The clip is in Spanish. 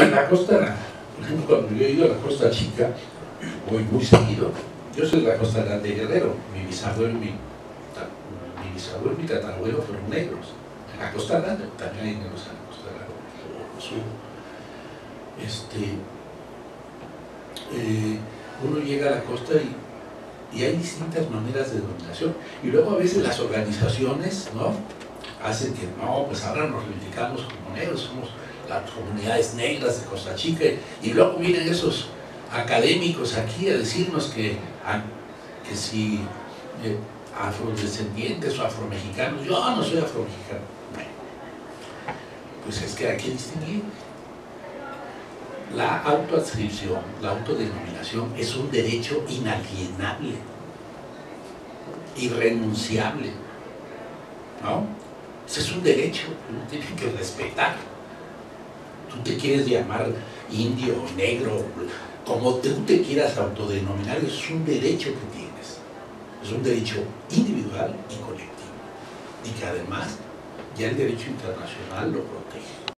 la costa, por ejemplo, cuando yo he ido a la Costa Chica, voy muy seguido. Yo soy de la Costa Grande de Guerrero, mi bisabuelo y mi tatarabuelo fueron negros. En la Costa Grande, también hay negros en la Costa Grande, o sur. Uno llega a la costa y hay distintas maneras de dominación. Y luego a veces las organizaciones, ¿no?, hacen que no, pues ahora nos reivindicamos como negros, somos las comunidades negras de Costa Chica, y luego vienen esos académicos aquí a decirnos que si afrodescendientes o afromexicanos. Yo no soy afromexicano. Bueno, pues es que hay que distinguir. La autoadscripción, la autodenominación es un derecho inalienable, irrenunciable, ¿no? Ese es un derecho que uno tiene que respetar. Tú te quieres llamar indio, negro, como tú te quieras autodenominar, es un derecho que tienes. Es un derecho individual y colectivo. Y que además ya el derecho internacional lo protege.